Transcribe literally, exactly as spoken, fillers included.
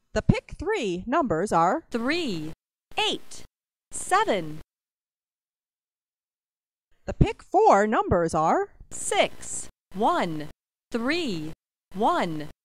The pick three numbers are three, eight, seven. The pick four numbers are six, one, three, one.